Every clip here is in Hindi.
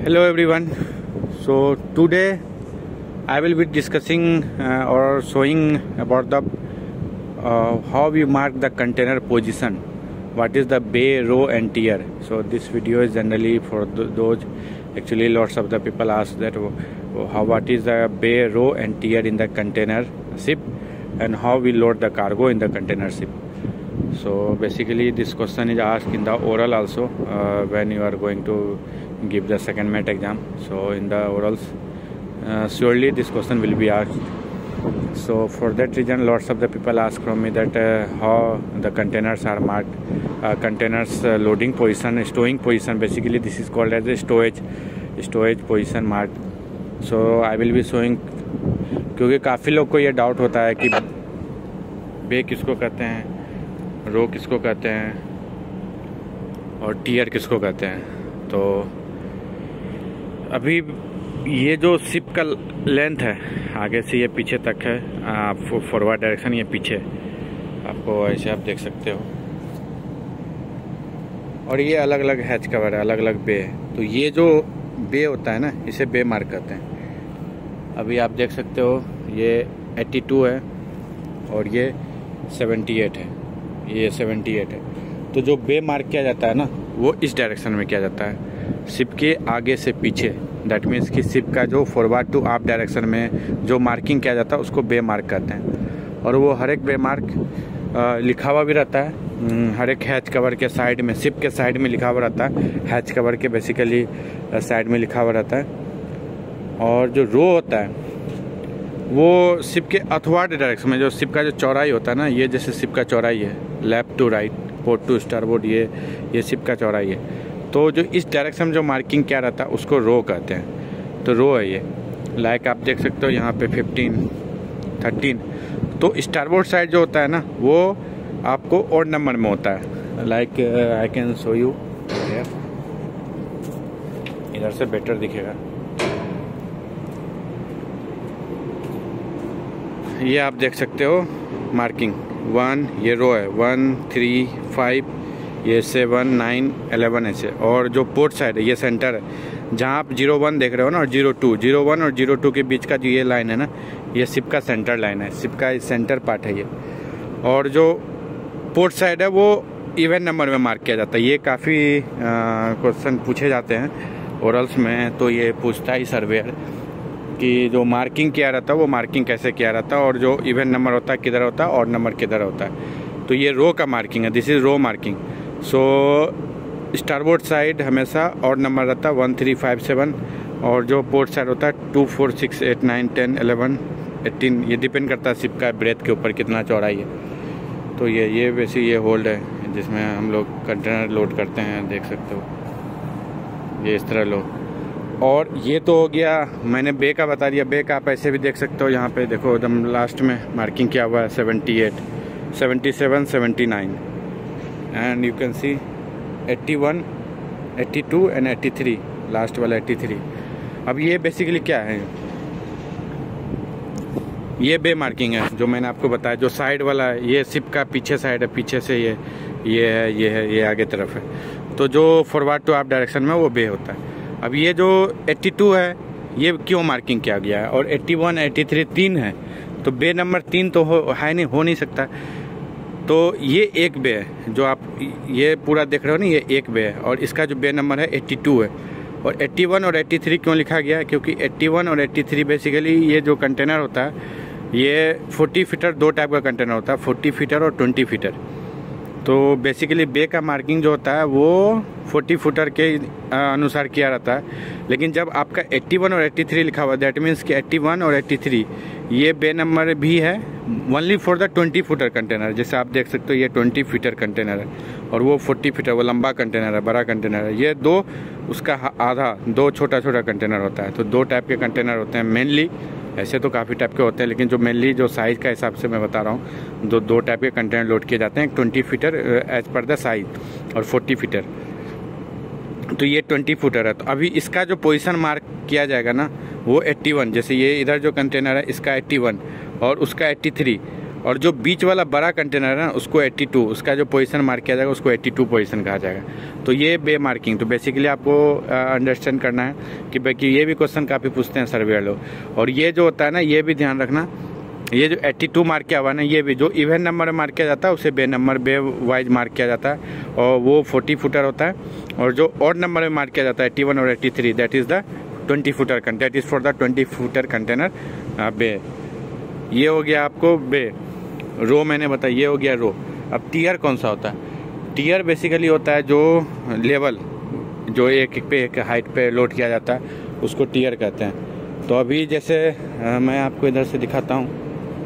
Hello everyone. So today I will be discussing or showing about the how we mark the container position. What is the bay, row and tier. So this video is generally for those. Actually lots of the people ask that what is the bay, row and tier in the container ship, and how we load the cargo in the container ship. So basically this question is asked in the oral also when you are going to give the second mat exam. So in the orals surely this question will be asked. So for that reason lots of the people ask from me that how the containers are marked, containers loading position, stowing position. Basically this is called as a storage position mark. So I will be showing, क्योंकि काफ़ी लोग को ये डाउट होता है कि बे किसको कहते हैं, रो किसको कहते हैं और टियर किसको कहते हैं. तो अभी ये जो शिप का लेंथ है आगे से ये पीछे तक है, आप फॉरवर्ड डायरेक्शन ये पीछे आपको ऐसे आप देख सकते हो, और ये अलग अलग हैच कवर है, अलग अलग बे है. तो ये जो बे होता है ना, इसे बे मार्क करते हैं. अभी आप देख सकते हो ये 82 है और ये 78 है, ये 78 है. तो जो बे मार्क किया जाता है ना वो इस डायरेक्शन में किया जाता है, शिप के आगे से पीछे. दैट मीन्स कि शिप का जो फॉरवर्ड टू आप डायरेक्शन में जो मार्किंग किया जाता है उसको बे मार्क कहते हैं. और वो हर एक बे मार्क लिखा हुआ भी रहता है, हर एक हैच कवर के साइड में, शिप के साइड में लिखा हुआ रहता है, हैच कवर के बेसिकली साइड में लिखा हुआ रहता है. और जो रो होता है वो शिप के अथवार्ड डायरेक्शन में, जो शिप का जो चौड़ाई होता है ना, ये जैसे शिप का चौड़ाई है, left to right, port to starboard, ये शिप का चौड़ाई है. तो जो इस डायरेक्शन में जो मार्किंग क्या रहता है उसको रो कहते हैं. तो रो है ये, लाइक आप देख सकते हो यहाँ पे 15, 13. तो स्टारबोर्ड साइड जो होता है ना वो आपको ऑड नंबर में होता है. Like I can show you, इधर से बेटर दिखेगा. ये आप देख सकते हो मार्किंग 1, ये रो है, 1, 3, 5, ये 7, 9, 11 ऐसे. और जो पोर्ट साइड है ये सेंटर है, जहाँ आप 01 देख रहे हो ना और 02, 01 और 02 के बीच का जो ये लाइन है ना, ये शिप का सेंटर लाइन है, शिप का सेंटर पार्ट है ये. और जो पोर्ट साइड है वो इवन नंबर में मार्क किया जाता है. ये काफ़ी क्वेश्चन पूछे जाते हैं ओरल्स में, तो ये पूछता है सर्वेयर कि जो मार्किंग किया रहता है वो मार्किंग कैसे किया रहता है, और जो इवन नंबर होता है किधर होता है, और नंबर किधर होता है. तो ये रो का मार्किंग है, this is row marking. So starboard side हमेशा और नंबर रहता है 1, 3, 5, 7, और जो पोर्ट साइड होता है 2, 4, 6, 8, 9, 10, 11, 18. ये डिपेंड करता है शिप का ब्रेथ के ऊपर कितना चौड़ाई है. तो ये वैसे ये होल्ड है जिसमें हम लोग कंटेनर लोड करते हैं, देख सकते हो ये इस तरह लो. और ये तो हो गया, मैंने बे का बता दिया. बे का आप ऐसे भी देख सकते हो, यहाँ पे देखो एकदम लास्ट में मार्किंग किया हुआ है 78, 77, 79, and you can see 81, 82 and 83, last वाला 83. अब ये बेसिकली क्या है, ये बे मार्किंग है जो मैंने आपको बताया. जो साइड वाला है ये शिप का पीछे साइड है, पीछे से ये आगे तरफ है. तो जो फॉरवर्ड टू आप डायरेक्शन में वो बे होता है. अब ये जो 82 है ये क्यों मार्किंग किया गया है, और 81, 83 3 है, तो बे नंबर 3 तो हो नहीं सकता. तो ये एक बे है जो आप ये पूरा देख रहे हो ना, ये एक बे है, और इसका जो बे नंबर है 82 है. और 81 और 83 क्यों लिखा गया है, क्योंकि 81 और 83 बेसिकली ये जो कंटेनर होता है ये 40 फीटर, दो टाइप का कंटेनर होता है, 40 फीटर और 20 फीटर. तो बेसिकली बे का मार्किंग जो होता है वो 40 फुटर के अनुसार किया रहता है. लेकिन जब आपका 81 और 83 लिखा हुआ, दैट मीन्स कि 81 और 83 ये बे नंबर भी है only for the 20 footer container. जैसे आप देख सकते हो ये 20 फीटर कंटेनर है, और वो 40 फीटर, वो लंबा कंटेनर है, बड़ा कंटेनर है. ये दो, उसका आधा, दो छोटा छोटा कंटेनर होता है. तो दो टाइप के कंटेनर होते हैं मेनली. ऐसे तो काफ़ी टाइप के होते हैं, लेकिन जो मेनली जो साइज़ का हिसाब से मैं बता रहा हूँ, दो टाइप के कंटेनर लोड किए जाते हैं. 20 footer as per the size, और 40 फीटर. तो ये 20 फुटर है. तो अभी इसका जो पोजीशन मार्क किया जाएगा ना वो 81, जैसे ये इधर जो कंटेनर है इसका 81 और उसका 83, और जो बीच वाला बड़ा कंटेनर है ना उसको 82, उसका जो पोजीशन मार्क किया जाएगा उसको 82 पोजीशन कहा जाएगा। तो ये बे मार्किंग, तो बेसिकली आपको अंडरस्टैंड करना है कि बाकी ये भी क्वेश्चन काफ़ी पूछते हैं सर्वेयर लोग। और ये जो होता है ना, ये भी ध्यान रखना, ये जो 82 मार्क किया हुआ है ना, ये भी जो इवन नंबर में मार्क किया जाता है उसे bay number bay wise mark किया जाता है, और वो 40 फुटर होता है। और जो ऑड नंबर में मार्क किया जाता है 81 और 83, that is the 20 footer, that is for the 20 footer container bay. ये हो गया आपको बे। रो मैंने बताया, ये हो गया रो। अब टीयर कौन सा होता है? टीयर बेसिकली होता है जो लेवल, जो एक पे एक हाइट पे लोड किया जाता है उसको टीयर कहते हैं। तो अभी जैसे मैं आपको इधर से दिखाता हूँ,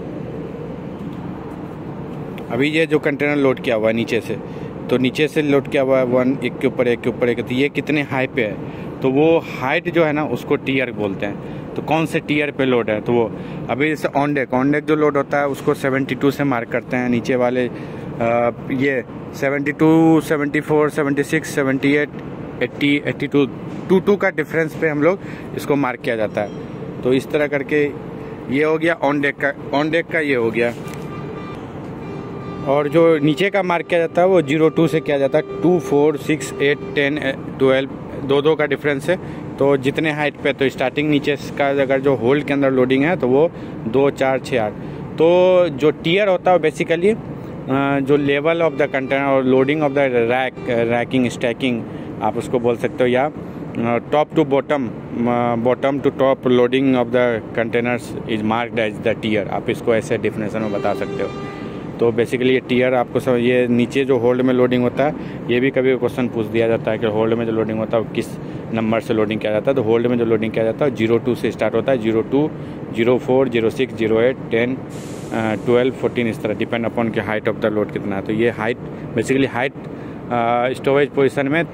अभी ये जो कंटेनर लोड किया हुआ है नीचे से, तो नीचे से लोड किया हुआ है वन, एक के ऊपर एक के ऊपर एक, तो ये कितने हाई पे है, तो वो हाइट जो है ना उसको टीयर बोलते हैं। तो कौन से टीयर पे लोड है, तो वो अभी जैसे ऑन डेक जो लोड होता है उसको 72 से मार्क करते हैं। नीचे वाले ये 72, 74, 76, 78, 80, 82, 22 का डिफरेंस पे हम लोग इसको मार्क किया जाता है। तो इस तरह करके ये हो गया ऑन डेक का ये हो गया। और जो नीचे का मार्क किया जाता है वो 02 से किया जाता है। 2, 4, 6, 8, 10, 12, दो का डिफरेंस है। तो जितने हाइट पे, तो स्टार्टिंग नीचे का अगर जो होल्ड के अंदर लोडिंग है तो वो 2, 4, 6, 8। तो जो टीयर होता है बेसिकली जो लेवल ऑफ द कंटेनर और loading of the racking stacking आप उसको बोल सकते हो, या top to bottom to top loading of the containers is marked as the tier. आप इसको ऐसे डिफिनेशन में बता सकते हो। तो बेसिकली ये टीयर आपको सब, ये नीचे जो होल्ड में लोडिंग होता है, ये भी कभी क्वेश्चन पूछ दिया जाता है कि होल्ड में जो लोडिंग होता है वो किस नंबर से लोडिंग किया जाता है। तो होल्ड में जो लोडिंग किया जाता है 02 से स्टार्ट होता है। 02, 04, 06, 08, 10, 12, 14 इस तरह, डिपेंड अपॉन के हाइट ऑफ द लोड कितना है। तो ये height basically height storage position में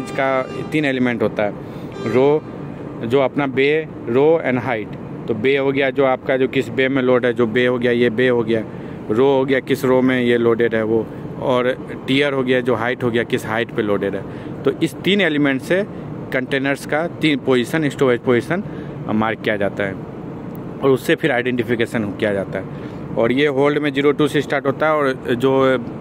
तीन एलिमेंट होता है, रो जो अपना बे, रो एंड हाइट। तो बे हो गया जो आपका जो किस बे में लोड है, जो बे हो गया ये बे हो गया। रो हो गया किस रो में ये लोडेड है वो, और टीयर हो गया जो हाइट हो गया किस हाइट पे लोडेड है। तो इस 3 एलिमेंट से कंटेनर्स का 3 पोजीशन, स्टोरेज पोजीशन मार्क किया जाता है, और उससे फिर आइडेंटिफिकेशन किया जाता है। और ये होल्ड में 02 से स्टार्ट होता है, और जो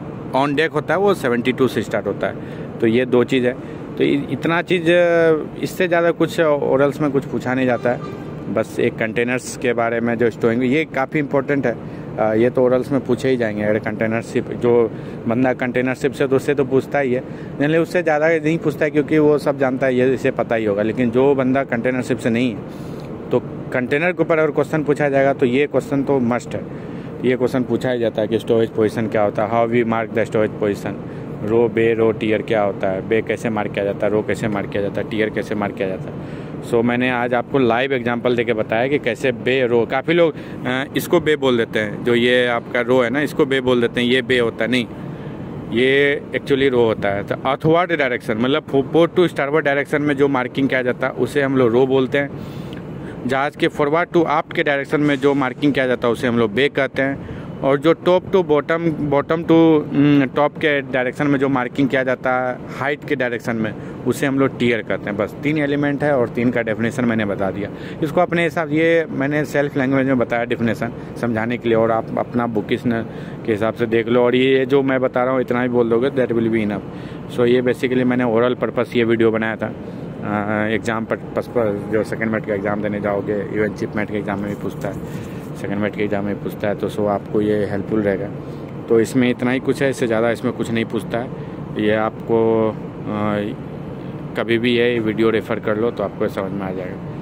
ऑन डेक होता है वो 72 से स्टार्ट होता है। तो ये 2 चीज़ है। तो इतना चीज़, इससे ज़्यादा कुछ ओरल्स में कुछ पूछा नहीं जाता है। बस एक कंटेनर्स के बारे में जो स्टोरिंग, ये काफ़ी इंपॉर्टेंट है। ये तो ओरल्स में पूछे ही जाएंगे। अगर कंटेनरशिप, जो बंदा कंटेनरशिप से तो उससे तो पूछता ही है, नहीं उससे ज़्यादा नहीं पूछता है क्योंकि वो सब जानता है, ये इसे पता ही होगा। लेकिन जो बंदा कंटेनरशिप से नहीं है, तो कंटेनर के ऊपर अगर क्वेश्चन पूछा जाएगा तो ये क्वेश्चन तो मस्ट है। ये क्वेश्चन पूछा ही जाता है कि स्टोरेज पोजीशन क्या होता है, how we mark the storage position, row, bay, row, tier क्या होता है, बे कैसे मार्क किया जाता है, रो कैसे मार्क किया जाता है, टीयर कैसे मार्क किया जाता है। सो मैंने आज आपको लाइव एग्जांपल देके बताया कि कैसे बे, रो, काफ़ी लोग इसको बे बोल देते हैं, जो ये आपका रो है ना इसको बे बोल देते हैं, ये बे होता है, नहीं ये एक्चुअली रो होता है। तो अर्थवर्ड डायरेक्शन मतलब पोर्ट टू स्टारवर्ड डायरेक्शन में जो मार्किंग किया जाता है उसे हम लोग रो बोलते हैं। जहाज़ के फॉरवर्ड टू आप के डायरेक्शन में जो मार्किंग किया जाता है उसे हम लोग बे कहते हैं। और जो top to bottom to top के डायरेक्शन में जो मार्किंग किया जाता है हाइट के डायरेक्शन में उसे हम लोग टीयर कहते हैं। बस 3 एलिमेंट है और 3 का डेफिनेशन मैंने बता दिया। इसको अपने हिसाब, ये मैंने सेल्फ लैंग्वेज में बताया डेफिनेशन समझाने के लिए, और आप अपना बुकिश के हिसाब से देख लो। और ये जो मैं बता रहा हूँ इतना ही बोल दोगे, that will be enough. So ये बेसिकली मैंने ओरल पर्पस ये वीडियो बनाया था एग्ज़ाम पर्पस पर। जो सेकेंड मेट का एग्ज़ाम देने जाओगे, इवन चिप मेट के एग्ज़ाम में भी पूछता है, सेकेंड मेट के एग्ज़ाम में पूछता है, तो सो आपको ये हेल्पफुल रहेगा। तो इसमें इतना ही कुछ है, इससे ज़्यादा इसमें कुछ नहीं पूछता है। ये आपको कभी भी ये वीडियो रेफ़र कर लो तो आपको समझ में आ जाएगा।